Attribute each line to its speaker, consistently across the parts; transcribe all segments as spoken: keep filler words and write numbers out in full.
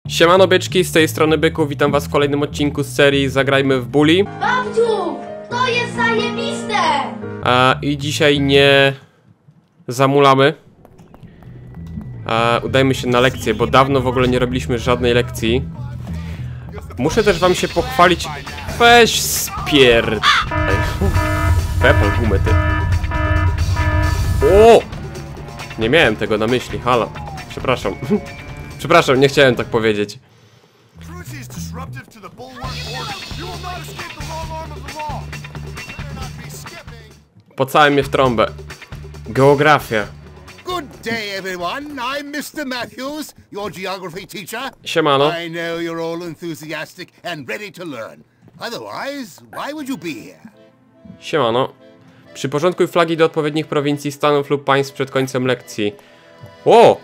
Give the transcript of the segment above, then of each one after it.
Speaker 1: Siemano byczki, z tej strony Byku, witam was w kolejnym odcinku z serii Zagrajmy w Bully.
Speaker 2: Babciu, to jest zajebiste!
Speaker 1: A, I dzisiaj nie zamulamy. A, udajmy się na lekcję, bo dawno w ogóle nie robiliśmy żadnej lekcji. Muszę też wam się pochwalić. Weź spierd... Pepal gumę, ty. O! Nie miałem tego na myśli, halo. Przepraszam. Przepraszam, nie chciałem tak powiedzieć. Pocałem mnie w trąbę. Geografia.
Speaker 3: Good day, everyone. I'm mister Matthews, your geography teacher.
Speaker 1: Siemano.
Speaker 3: I know you're all enthusiastic and ready to learn. Otherwise, why would you be here?
Speaker 1: Siemano. Przyporządkuj flagi do odpowiednich prowincji, stanów lub państw przed końcem lekcji. O!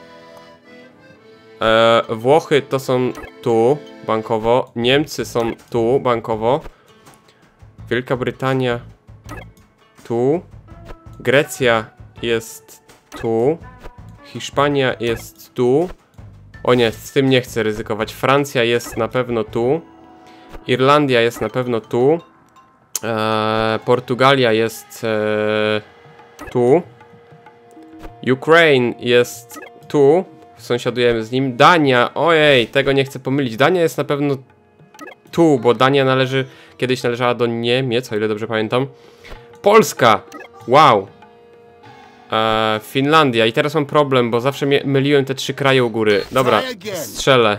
Speaker 1: E, Włochy to są tu, bankowo. Niemcy są tu, bankowo. Wielka Brytania tu. Grecja jest tu. Hiszpania jest tu. O nie, z tym nie chcę ryzykować. Francja jest na pewno tu. Irlandia jest na pewno tu. E, Portugalia jest e, tu. Ukraine jest tu. Sąsiadujemy z nim. Dania, ojej, tego nie chcę pomylić. Dania jest na pewno tu, bo Dania należy, kiedyś należała do Niemiec, o ile dobrze pamiętam. Polska, wow. E, Finlandia i teraz mam problem, bo zawsze myliłem te trzy kraje u góry. Dobra, strzelę.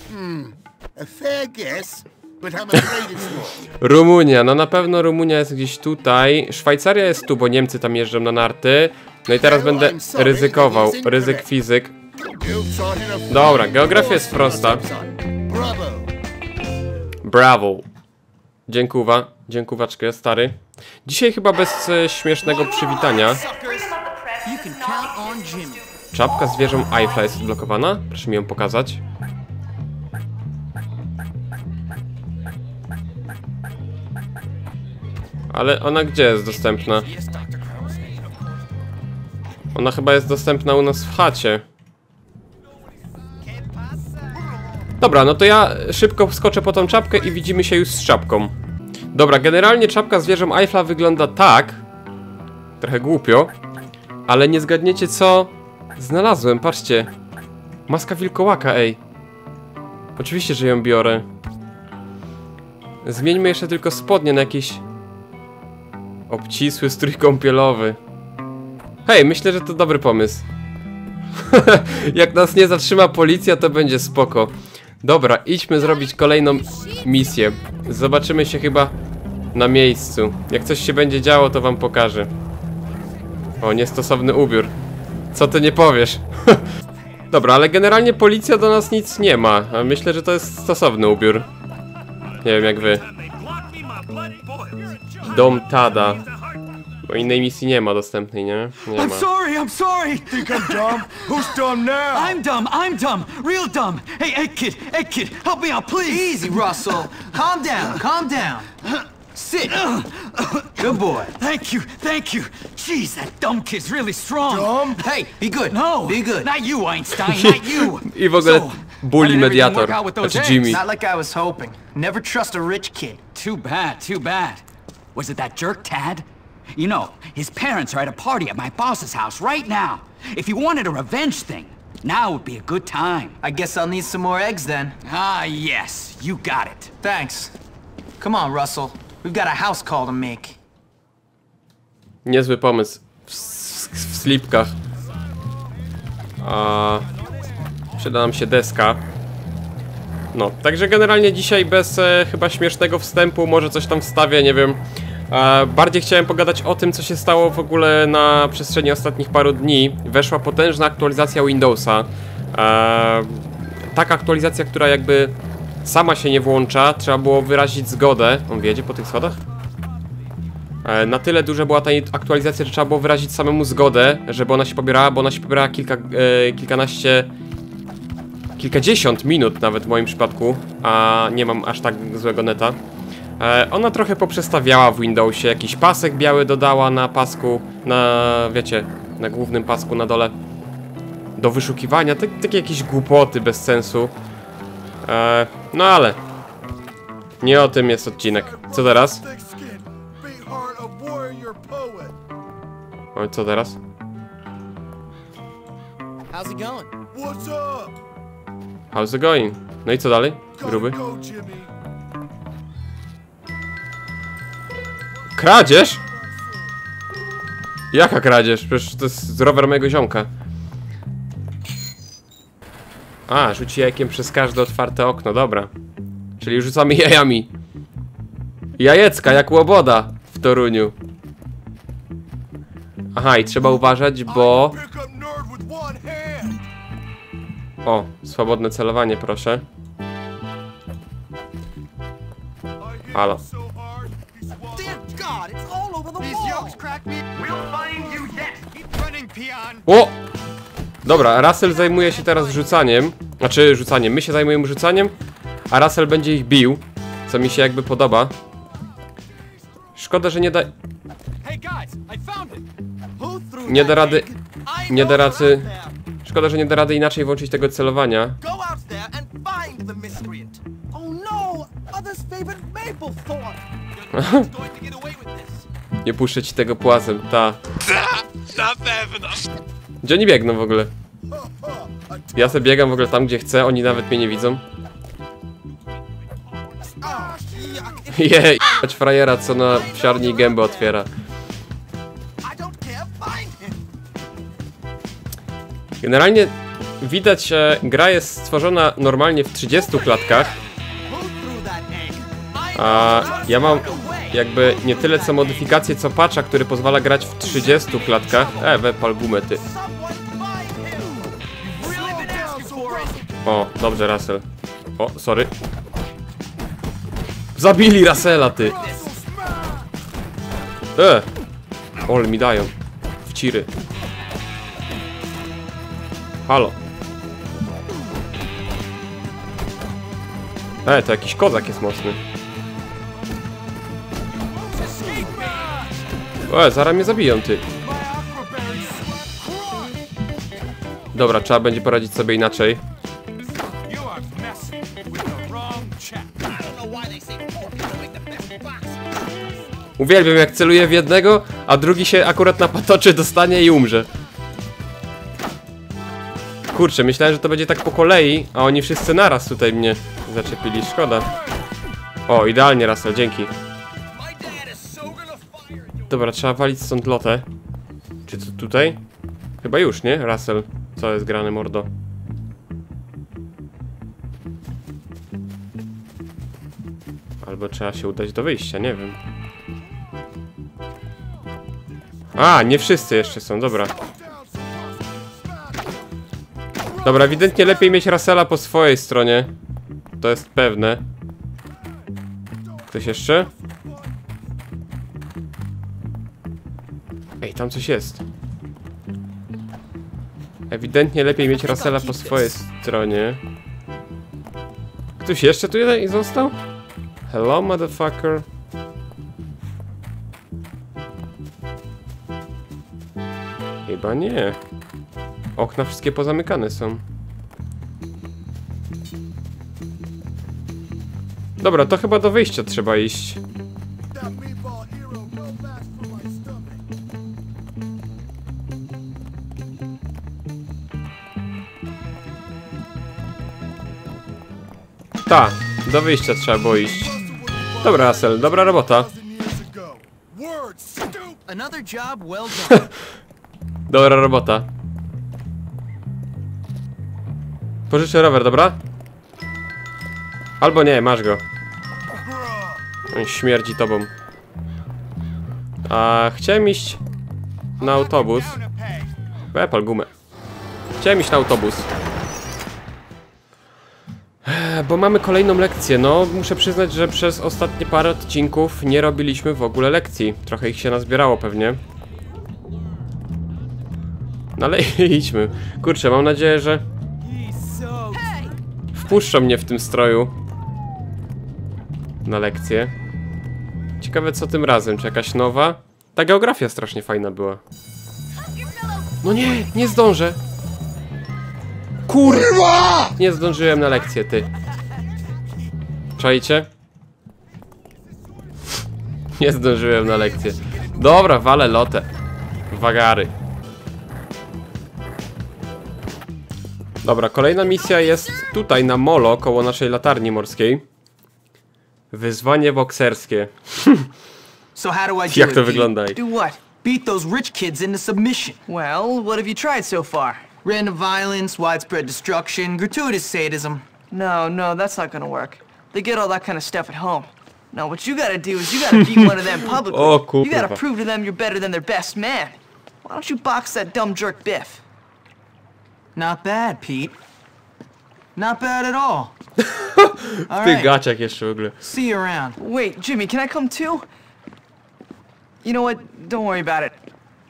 Speaker 1: Rumunia, no na pewno Rumunia jest gdzieś tutaj. Szwajcaria jest tu, bo Niemcy tam jeżdżą na narty. No i teraz będę ryzykował, ryzyk fizyk. Dobra, geografia jest prosta. Brawo. Dziękuwa, dziękuwaczkę, stary. Dzisiaj chyba bez e, śmiesznego przywitania. Czapka z wieżą Eiffla jest odblokowana. Proszę mi ją pokazać. Ale ona gdzie jest dostępna? Ona chyba jest dostępna u nas w chacie. Dobra, no to ja szybko wskoczę po tą czapkę i widzimy się już z czapką. Dobra, generalnie czapka z wieżą Eiffla wygląda tak. Trochę głupio. Ale nie zgadniecie co znalazłem, patrzcie. Maska wilkołaka, ej. Oczywiście, że ją biorę. Zmieńmy jeszcze tylko spodnie na jakieś obcisły strój kąpielowy. Hej, myślę, że to dobry pomysł. Jak nas nie zatrzyma policja, to będzie spoko. Dobra, idźmy zrobić kolejną misję. Zobaczymy się chyba na miejscu. Jak coś się będzie działo, to wam pokażę. O, niestosowny ubiór. Co ty nie powiesz? Dobra, ale generalnie policja do nas nic nie ma. A myślę, że to jest stosowny ubiór. Nie wiem jak wy. Dom Tada. Bo innej misji nie ma dostępnej, nie? Nie ma.
Speaker 4: I'm sorry, I'm sorry. Think I'm dumb? Who's dumb now? I'm dumb, I'm dumb, real dumb. Hey, Egg Kid, Egg Kid, help me out, please.
Speaker 5: Easy, Russell. Calm down, calm down. Sit. Good boy.
Speaker 4: Thank you, thank you. Jeez, that dumb kid's really strong.
Speaker 5: Dumb? Hey, be good.
Speaker 4: No,
Speaker 5: be good.
Speaker 4: Not you, Einstein, not you.
Speaker 1: I w ogóle bully mediator. Znaczy Jimmy.
Speaker 5: Not like I was hoping. Never trust a rich kid.
Speaker 4: Too bad, too bad. Was it that jerk Tad? You know, his parents are at a party at my boss's house right now. If you wanted a revenge thing, now would be a good time.
Speaker 5: I guess I'll need some more eggs then.
Speaker 4: Ah, yes, you got it.
Speaker 5: Thanks. Come on, Russell. We've got a house call to make.
Speaker 1: Niezły pomysł. W, w, w slipkach. A, przyda nam się deska. No, także generalnie dzisiaj bez e, chyba śmiesznego wstępu, może coś tam wstawię, nie wiem. E, bardziej chciałem pogadać o tym, co się stało w ogóle na przestrzeni ostatnich paru dni. Weszła potężna aktualizacja Windowsa. E, taka aktualizacja, która jakby sama się nie włącza. Trzeba było wyrazić zgodę. On wiedzie po tych schodach? E, na tyle duża była ta aktualizacja, że trzeba było wyrazić samemu zgodę, żeby ona się pobierała, bo ona się pobierała kilka, e, kilkanaście... Kilkadziesiąt minut nawet w moim przypadku, a nie mam aż tak złego neta. E, ona trochę poprzestawiała w Windowsie, jakiś pasek biały dodała na pasku, na, wiecie, na głównym pasku na dole. Do wyszukiwania, takie tak jakieś głupoty bez sensu. Eee, no ale... Nie o tym jest odcinek. Co teraz? O, co teraz?
Speaker 5: How's it going?
Speaker 1: How's it going? No i co dalej? Gruby. Kradzież? Jaka kradzież? Przecież to jest rower mojego ziomka. A, rzuci jajkiem przez każde otwarte okno, dobra. Czyli rzucamy jajami. Jajecka, jak łoboda w Toruniu. Aha, i trzeba uważać, bo... O, swobodne celowanie, proszę. Halo. O! Dobra, Russell zajmuje się teraz rzucaniem. Znaczy rzucaniem, my się zajmujemy rzucaniem, a Russell będzie ich bił, co mi się jakby podoba. Szkoda, że nie da... Nie da rady... Nie da rady... Szkoda, że nie da rady inaczej włączyć tego celowania. Nie puszczę ci tego płazem, ta.
Speaker 6: Na pewno.
Speaker 1: Gdzie oni biegną w ogóle? Ja sobie biegam w ogóle tam, gdzie chcę, oni nawet mnie nie widzą. Jej, chodź frajera, co na psiarni gębę otwiera. Generalnie widać, że gra jest stworzona normalnie w trzydziestu klatkach. A ja mam jakby nie tyle co modyfikację, co patcha, który pozwala grać w trzydziestu klatkach. E, wepal gumę, ty. O, dobrze, Russell. O, sorry. Zabili Russella, ty. E, ole mi dają. W ciry. Halo. E, to jakiś kozak jest mocny. E, zaraz mnie zabiją, ty. Dobra, trzeba będzie poradzić sobie inaczej. Uwielbiam, jak celuję w jednego, a drugi się akurat napatoczy, dostanie i umrze. Kurczę, myślałem, że to będzie tak po kolei, a oni wszyscy naraz tutaj mnie zaczepili. Szkoda. O, idealnie, Russell, dzięki. Dobra, trzeba walić stąd lotę. Czy to tutaj? Chyba już, nie? Russell, co jest grane, mordo? Albo trzeba się udać do wyjścia, nie wiem. A, nie wszyscy jeszcze są, dobra. Dobra, ewidentnie lepiej mieć Russella po swojej stronie. To jest pewne. Ktoś jeszcze? Ej, tam coś jest. Ewidentnie lepiej mieć Russella po swojej stronie. Ktoś jeszcze tu jeden i został? Hello, motherfucker. Chyba nie. Okna wszystkie pozamykane są. Dobra, to chyba do wyjścia trzeba iść. Ta, do wyjścia trzeba było iść. Dobra, Russell, dobra robota.
Speaker 5: Another job well done.
Speaker 1: Dobra robota. Pożyczę rower, dobra? Albo nie, masz go. On śmierdzi tobą. A chciałem iść na autobus. Wepal gumę. Chciałem iść na autobus. Bo mamy kolejną lekcję. No, muszę przyznać, że przez ostatnie parę odcinków nie robiliśmy w ogóle lekcji. Trochę ich się nazbierało pewnie. No ale idźmy. Kurczę, mam nadzieję, że wpuszczą mnie w tym stroju na lekcję. Ciekawe, co tym razem. Czy jakaś nowa? Ta geografia strasznie fajna była. No nie, nie zdążę. Kurwa! Nie zdążyłem na lekcję, ty. Czajcie? Nie zdążyłem na lekcję. Dobra, walę lotę. Wagary. Dobra, kolejna misja jest tutaj na molo, koło naszej latarni morskiej. Wyzwanie bokserskie.
Speaker 5: So how do I do
Speaker 1: Jak
Speaker 5: it,
Speaker 1: to
Speaker 5: Pete?
Speaker 1: wygląda?
Speaker 7: Do what?
Speaker 5: Beat those rich kids into submission.
Speaker 7: Well, what have you tried so far?
Speaker 5: Random violence, widespread destruction, gratuitous sadism.
Speaker 7: No, no, that's not gonna work. They get all that kind of stuff at home. No, what you gotta do is you gotta beat one of them publicly.
Speaker 1: O, kurwa.
Speaker 7: You gotta prove to them you're better than their best man. Why don't you box that dumb jerk Biff?
Speaker 5: Not bad, Pete. Not bad at all. All
Speaker 1: W tych
Speaker 5: right.
Speaker 1: gaciach jeszcze w ogóle.
Speaker 5: See you around.
Speaker 7: Wait, Jimmy, can I come too? You know what? Don't worry about it.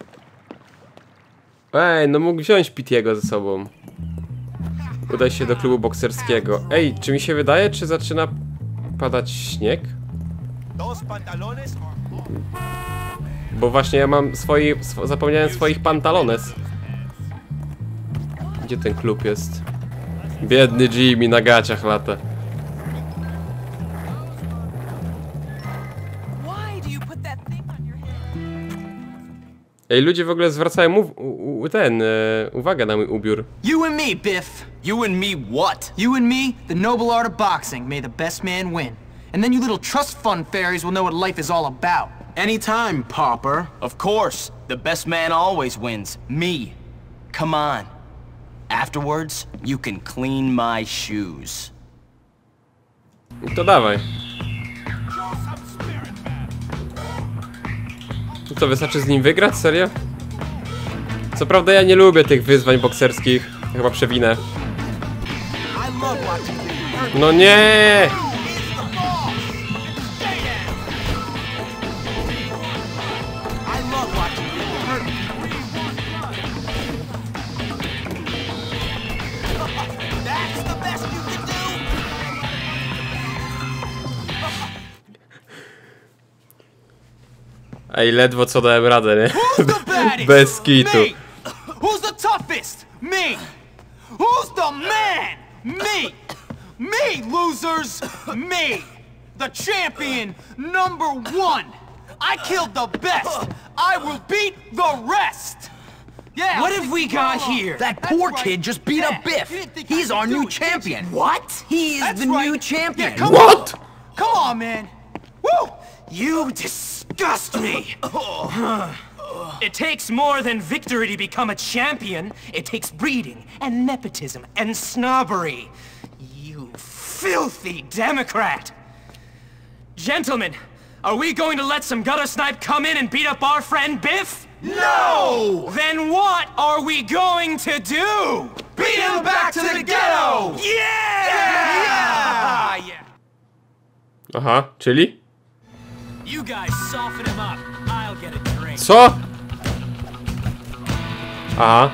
Speaker 1: Ej, no mógł wziąć Pitiego ze sobą. Udaj się do klubu bokserskiego. Ej, czy mi się wydaje, czy zaczyna padać śnieg? Bo właśnie ja mam swoi... Sw zapomniałem swoich pantalones. Gdzie ten klub jest? Biedny Jimmy na gaciach lata. Ej, ludzie w ogóle zwracają u, u, ten, e, uwagę na mój ubiór.
Speaker 5: You and me, Biff.
Speaker 4: You and me what?
Speaker 5: You and me, the noble art of boxing. May the best man win. And then you little trust fund fairies will know what life is all about.
Speaker 8: Anytime, pauper.
Speaker 4: Of course. The best man always wins. Me. Come on. Afterwards, you can clean my shoes.
Speaker 1: To dawaj. To wystarczy z nim wygrać? Serio? Co prawda ja nie lubię tych wyzwań bokserskich. Chyba przewinę. No nie! Ej, ledwo co dałem radę, nie? Bez kitu.
Speaker 5: Me. Who's the toughest? Me. Who's the man? Me. Me, losers. Me. The champion number one. I killed the best. I will beat the rest. Yeah.
Speaker 4: What have we got here?
Speaker 5: That
Speaker 8: poor kid just beat up Biff. He's our new champion.
Speaker 4: What?
Speaker 8: He is
Speaker 5: That's
Speaker 8: the
Speaker 5: right.
Speaker 8: new champion.
Speaker 5: Yeah, come
Speaker 1: What?
Speaker 5: on. Come on, man. Woo!
Speaker 4: You disgust me! It takes more than victory to become a champion. It takes breeding and nepotism and snobbery. You filthy Democrat! Gentlemen, are we going to let some gutter snipe come in and beat up our friend Biff?
Speaker 5: No!
Speaker 4: Then what are we going to do?
Speaker 5: Beat him back to the ghetto!
Speaker 4: Yeah!
Speaker 5: Yeah!
Speaker 4: yeah.
Speaker 1: Aha, czyli?
Speaker 4: You guys soften him up. I'll get a drink.
Speaker 1: Co? Aha.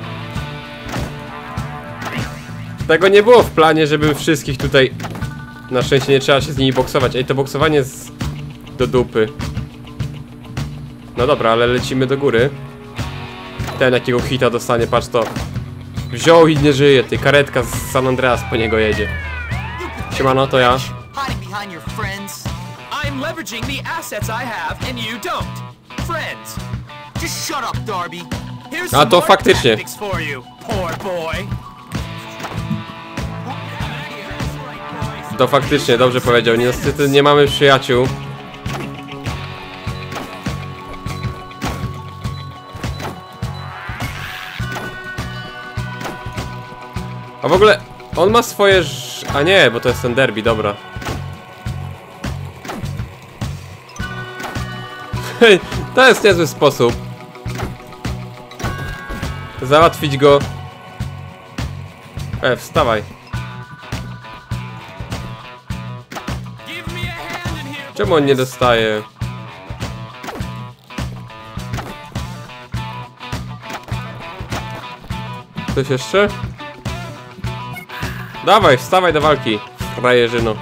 Speaker 1: Tego nie było w planie, żeby wszystkich tutaj... Na szczęście nie trzeba się z nimi boksować. Ej, to boksowanie jest do dupy. No dobra, ale lecimy do góry. Ten jakiego hita dostanie, patrz to. Wziął i nie żyje, ty. Karetka z San Andreas po niego jedzie. Siemano, to ja.
Speaker 5: Hiding behind your friends.
Speaker 4: I'm leveraging the assets I have and you don't. Friends.
Speaker 5: Just shut up, Darby.
Speaker 4: Here's
Speaker 1: A
Speaker 4: some
Speaker 1: to
Speaker 4: more
Speaker 1: faktycznie.
Speaker 4: tactics for you, poor boy.
Speaker 1: To faktycznie, dobrze powiedział. Niestety nie mamy przyjaciół. A w ogóle on ma swoje... ż- A nie, bo to jest ten derby, dobra. Hej, to jest niezły sposób załatwić go. E, wstawaj.
Speaker 4: Give me a hand in here.
Speaker 1: Czemu on nie dostaje? Ktoś jeszcze? Dawaj, wstawaj do walki, frajerzyno.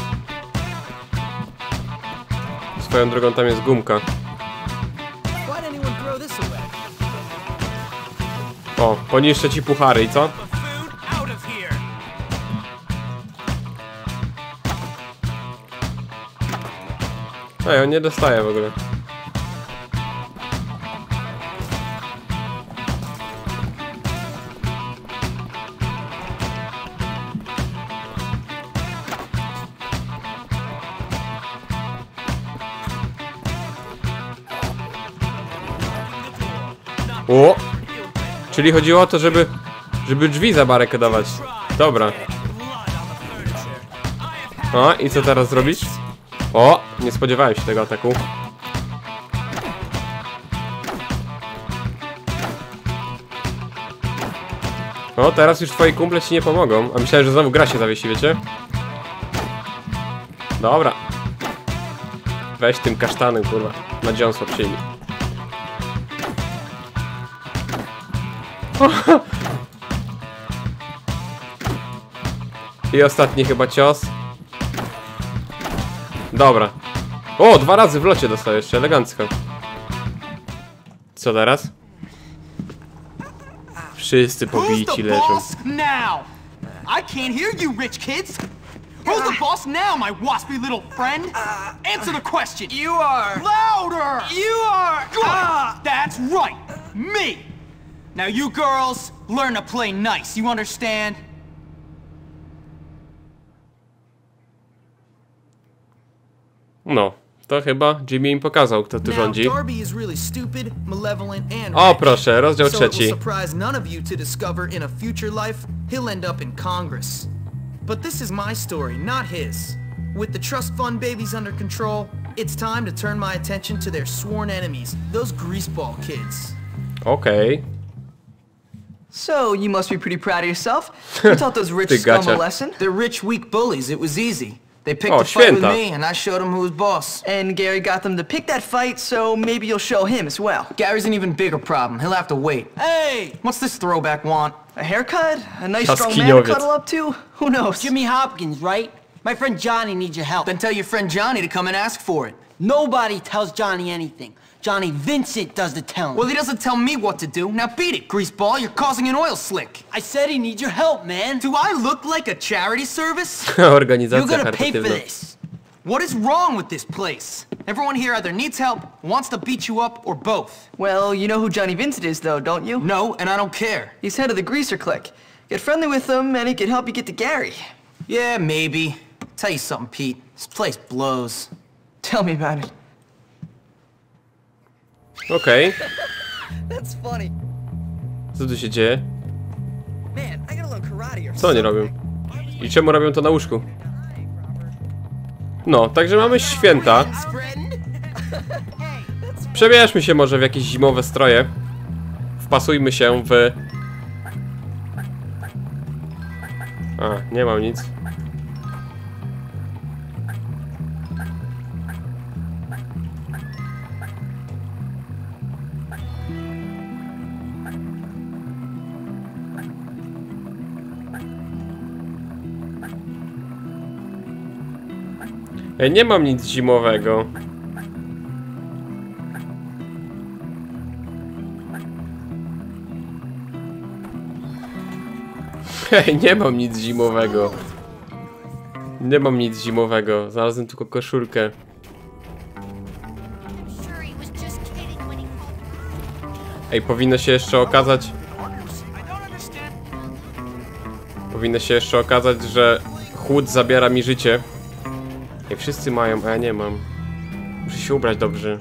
Speaker 1: Swoją drogą tam jest gumka.
Speaker 8: Why'd anyone throw this away?
Speaker 1: O, poniszczę ci puchary i co?
Speaker 4: Food out of here.
Speaker 1: Ej, on nie dostaje w ogóle. O! Czyli chodziło o to, żeby żeby drzwi zabarykadować. Dobra. O, i co teraz zrobić? O, nie spodziewałem się tego ataku. O, teraz już twoi kumple ci nie pomogą. A myślałem, że znowu gra się zawiesi, wiecie? Dobra. Weź tym kasztanem, kurwa. Na dziąsło przyjmij. I ostatni chyba cios. Dobra. O, dwa razy w locie dostał jeszcze, elegancko. Co teraz? Wszyscy pobici leżą.
Speaker 5: Now? I can't hear you, rich kids. Who's the boss now, my waspy little friend? Answer the question.
Speaker 8: You are.
Speaker 5: Louder.
Speaker 8: You are.
Speaker 5: Good.
Speaker 8: Ah.
Speaker 5: That's right. Me. Now you girls learn to play nice. You understand?
Speaker 1: No, to chyba Jimmy im pokazał, kto tu rządzi.
Speaker 8: Darby is really stupid, malevolent and
Speaker 1: O, proszę, rozdział
Speaker 8: so it will
Speaker 1: trzeci.
Speaker 8: surprise none of you to discover in a future life he'll end up in Congress. But this is my story, not his. With the trust fund babies under control, it's time to turn my attention to their sworn enemies, those greaseball kids.
Speaker 1: Okej.
Speaker 7: So, you must be pretty proud of yourself. You taught those rich
Speaker 1: Ty
Speaker 7: scum
Speaker 1: gacia.
Speaker 7: a lesson.
Speaker 8: They're rich, weak bullies. It was easy. They picked
Speaker 1: O,
Speaker 8: a fight with
Speaker 1: święta.
Speaker 8: me, and I showed them who was boss.
Speaker 7: And Gary got them to pick that fight, so maybe you'll show him as well.
Speaker 8: Gary's an even bigger problem. He'll have to wait.
Speaker 5: Hey.
Speaker 8: What's this throwback want?
Speaker 7: A haircut? A nice strong man to
Speaker 1: Jaskiniowiec.
Speaker 7: cuddle up to? Who knows?
Speaker 9: Jimmy Hopkins, right? My friend Johnny needs your help.
Speaker 8: Then tell your friend Johnny to come and ask for it.
Speaker 9: Nobody tells Johnny anything. Johnny Vincent does the telling.
Speaker 8: Well, he doesn't tell me what to do. Now beat it, greaseball. You're causing an oil slick.
Speaker 9: I said he needs your help, man.
Speaker 8: Do I look like a charity service?
Speaker 9: You're
Speaker 1: Organizacja
Speaker 9: gonna pay for
Speaker 1: charytatywna.
Speaker 9: this.
Speaker 8: What is wrong with this place? Everyone here either needs help, wants to beat you up, or both.
Speaker 7: Well, you know who Johnny Vincent is, though, don't you?
Speaker 8: No, and I don't care.
Speaker 7: He's head of the Greaser Clique. Get friendly with him, and he can help you get to Gary.
Speaker 8: Yeah, maybe. Tell you something, Pete. This place blows.
Speaker 7: Tell me about it.
Speaker 1: Okej.
Speaker 7: That's funny.
Speaker 1: Co tu się dzieje?
Speaker 7: Man, I gotta learn karate or
Speaker 1: Co oni robią? I czemu robią to na łóżku? No, także mamy święta. Przebierzmy się może w jakieś zimowe stroje. Wpasujmy się w... A, nie mam nic. Ej, nie mam nic zimowego. Ej, nie mam nic zimowego. Nie mam nic zimowego. Znalazłem tylko koszulkę. Ej, powinno się jeszcze okazać... Powinno się jeszcze okazać, że chłód zabiera mi życie. Ej, wszyscy mają, a ja nie mam. Muszę się ubrać dobrze.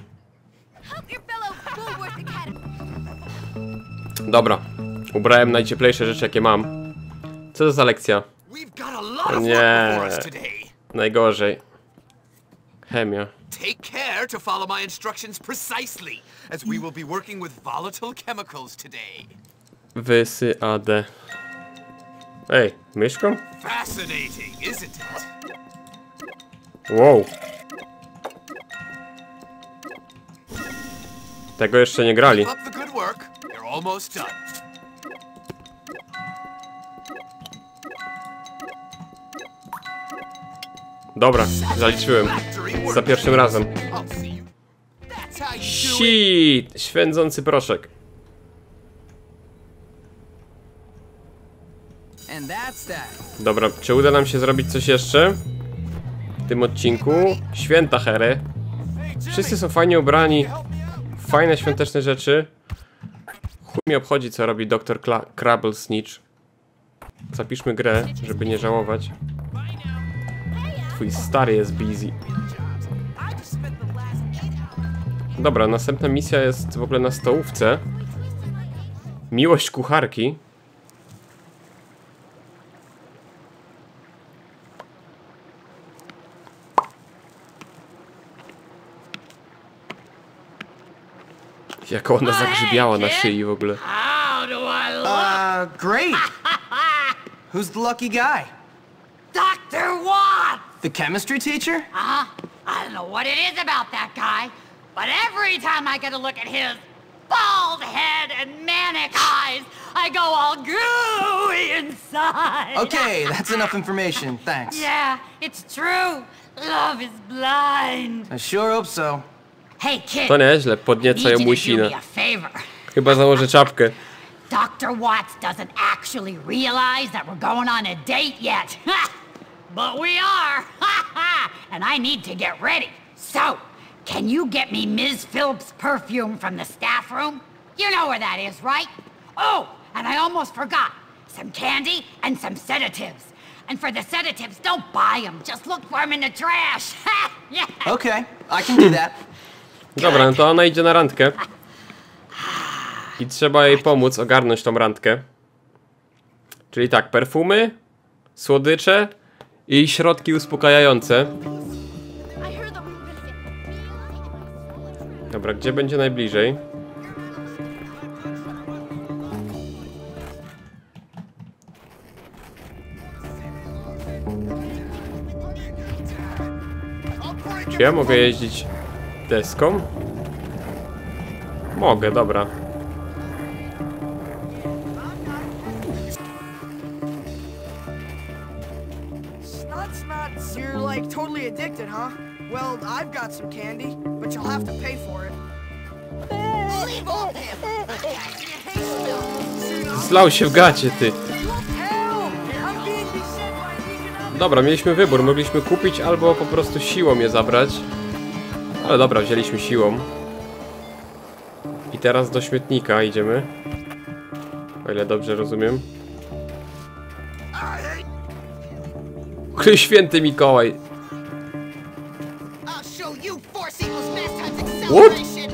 Speaker 1: Dobra. Ubrałem najcieplejsze rzeczy, jakie mam. Co to za lekcja? Nie. Najgorzej. Chemia.
Speaker 6: Take care to follow my instructions precisely, as we will be working with volatile chemicals today.
Speaker 1: Wysy A D. Ej, myszką?
Speaker 6: Fascinating, isn't it?
Speaker 1: Wow. Tego jeszcze nie grali.
Speaker 6: Keep up the good work. You're almost done.
Speaker 1: Dobra, zaliczyłem. Za pierwszym razem.
Speaker 6: I'll see you. That's how you do it.
Speaker 1: Shit! Świędzący proszek.
Speaker 8: And that's that.
Speaker 1: Dobra, czy uda nam się zrobić coś jeszcze? W tym odcinku. Święta Hery. Wszyscy są fajnie ubrani. Fajne, świąteczne rzeczy. Chuj mnie obchodzi, co robi doktor Crabble Snitch. Zapiszmy grę, żeby nie żałować. Twój stary jest busy. Dobra, następna misja jest w ogóle na stołówce. Miłość kucharki. Jak ona zagrzybiała na szyi w ogóle.
Speaker 8: Uh, great. Who's the lucky guy?
Speaker 10: Doctor Watts!
Speaker 8: The chemistry teacher?
Speaker 10: Uh-huh. I don't know what it is about that guy, but every time I get a look at his bald head and manic eyes, I go all gooey inside.
Speaker 8: Okay, that's enough information. Thanks.
Speaker 10: Yeah, it's true. Love is blind.
Speaker 8: I sure hope so.
Speaker 10: Hey, kid.
Speaker 1: To nieźle, podnieca ją
Speaker 10: need you to do
Speaker 1: łysina.
Speaker 10: me a favor.
Speaker 1: Chyba założę czapkę.
Speaker 10: Doctor Watts doesn't actually realize that we're going on a date yet. But we are. And I need to get ready. So, can you get me Miz Phillips' perfume from the staff room? You know where that is, right? Oh, and I almost forgot. Some candy and some sedatives. And for the sedatives, don't buy them. Just look for them in the trash. Yeah.
Speaker 8: Okay, I can do that.
Speaker 1: Dobra, no to ona idzie na randkę. I trzeba jej pomóc ogarnąć tą randkę. Czyli tak, perfumy, słodycze i środki uspokajające. Dobra, gdzie będzie najbliżej? Czy ja mogę jeździć deską? Mogę, dobra.
Speaker 11: Nuts, nuts. You're like totally addicted, huh? Well, I've got some candy, but you'll have to pay for it.
Speaker 10: Leave off him.
Speaker 1: Zlał się w gacie, ty. Dobra, mieliśmy wybór. Mogliśmy kupić albo po prostu siłą je zabrać. Ale dobra, wzięliśmy siłą. I teraz do śmietnika idziemy. O ile dobrze rozumiem. Kry święty Mikołaj. What?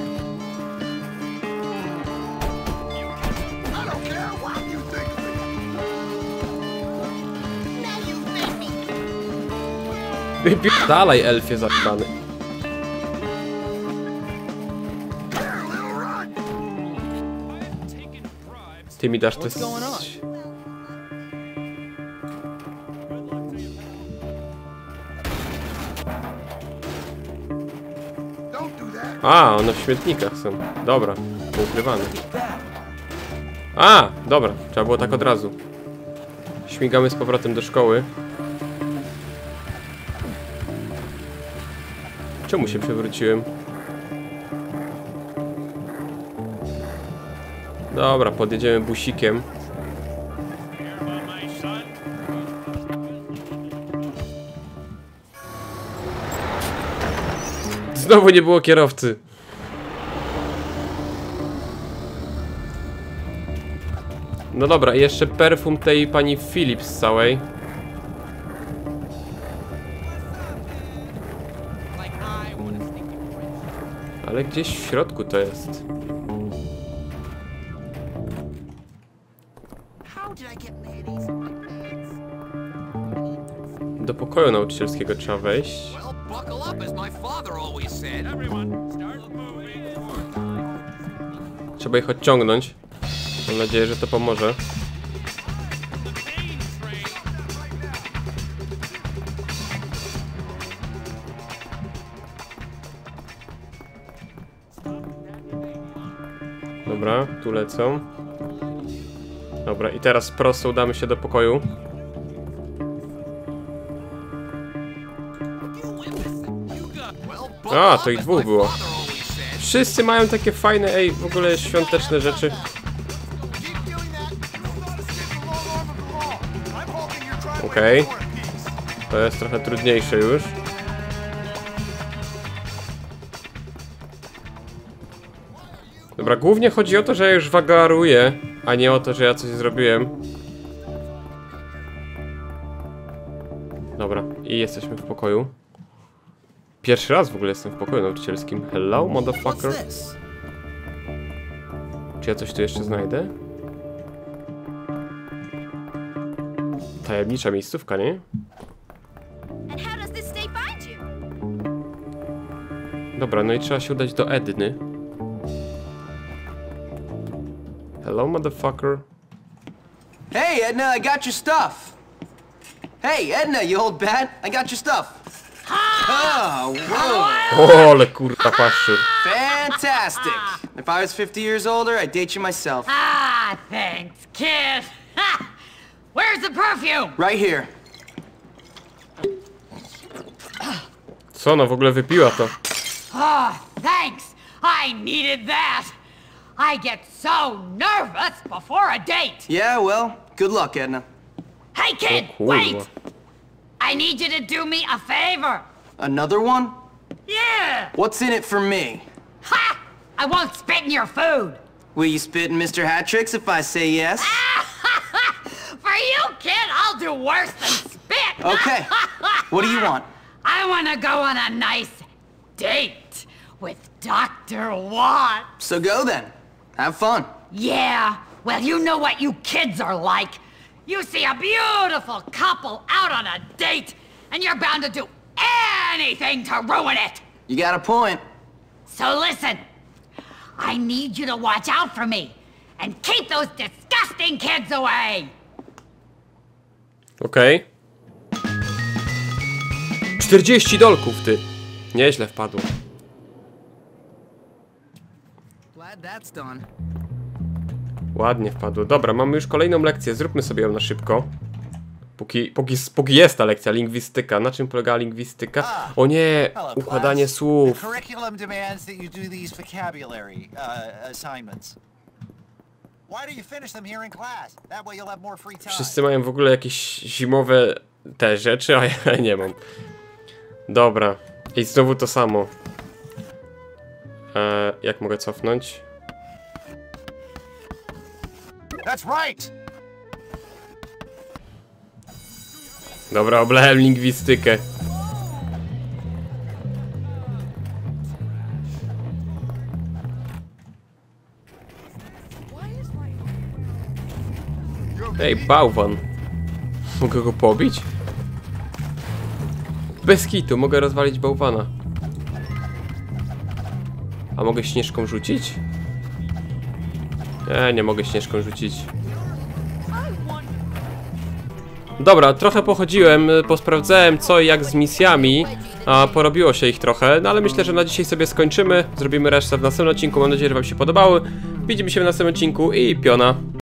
Speaker 1: Dalej, elfie zaczkany. Ty mi dasz te... A, one w śmietnikach są. Dobra, ukrywane. A, dobra, trzeba było tak od razu. Śmigamy z powrotem do szkoły. Czemu się przewróciłem? Dobra, podjedziemy busikiem. Znowu nie było kierowcy. No dobra, i jeszcze perfum tej pani Phillips całej. Ale gdzieś w środku to jest. Do pokoju nauczycielskiego trzeba wejść. Trzeba ich odciągnąć. Mam nadzieję, że to pomoże. Dobra, tu lecą. Dobra, i teraz prosto udamy się do pokoju. A, to ich dwóch było. Wszyscy mają takie fajne, ej, w ogóle świąteczne rzeczy. Okej. Okay. To jest trochę trudniejsze już. Dobra, głównie chodzi o to, że ja już wagaruję, a nie o to, że ja coś zrobiłem. Dobra, i jesteśmy w pokoju. Pierwszy raz w ogóle jestem w pokoju nauczycielskim. Hello, motherfucker. Czy ja coś tu jeszcze znajdę? Tajemnicza miejscówka, nie? Dobra, no i trzeba się udać do Edny. Hello, motherfucker.
Speaker 8: Hey, Edna, I got your stuff. Hey, Edna, you old bat, I got your stuff. Oh, whoa.
Speaker 1: O, ale kurwa paszczur.
Speaker 8: Fantastic. If I was fifty years older, I'd date you myself.
Speaker 10: Ah, thanks, kid. Ha! Where's the perfume?
Speaker 8: Right here.
Speaker 1: Co ona w ogóle wypiła to?
Speaker 10: Oh, thanks. I needed that. I get so nervous before a date.
Speaker 8: Yeah, well, good luck, Edna.
Speaker 10: Hey, kid,
Speaker 1: Oh, cool.
Speaker 10: wait. I need you to do me a favor.
Speaker 8: Another one?
Speaker 10: Yeah.
Speaker 8: What's in it for me?
Speaker 10: Ha! I won't spit in your food.
Speaker 8: Will you spit in Mister Hattricks if I say yes?
Speaker 10: For you, kid, I'll do worse than spit.
Speaker 8: Okay. What do you want?
Speaker 10: I want to go on a nice date with Doctor Watt.
Speaker 8: So go then. Have fun.
Speaker 10: Yeah, well, you know what you kids are like. You see a beautiful couple out on a date, and you're bound to do anything to ruin it.
Speaker 8: You got a point.
Speaker 10: So listen, I need you to watch out for me and keep those disgusting kids away.
Speaker 1: Okej. czterdzieści dolków, ty. Nieźle wpadło.
Speaker 8: Glad that's done.
Speaker 1: Ładnie wpadło. Dobra, mamy już kolejną lekcję. Zróbmy sobie ją na szybko. Póki, póki, póki jest ta lekcja, lingwistyka. Na czym polega lingwistyka? O nie, układanie słów.
Speaker 12: Curriculum demands that you do these vocabulary uh, assignments. Why do you finish them here in class? That way you'll have more free time.
Speaker 1: Wszyscy mają w ogóle jakieś zimowe te rzeczy, a ja nie mam. Dobra. I znowu to samo. E, jak mogę cofnąć?
Speaker 12: That's right.
Speaker 1: Dobra, oblałem lingwistykę. Ej, bałwan. Mogę go pobić? Bez kitu, mogę rozwalić bałwana. A mogę śnieżką rzucić? Nie, nie mogę śnieżką rzucić. Dobra, trochę pochodziłem, posprawdzałem co i jak z misjami, a porobiło się ich trochę, no ale myślę, że na dzisiaj sobie skończymy, zrobimy resztę w następnym odcinku, mam nadzieję, że wam się podobały. Widzimy się w następnym odcinku i piona.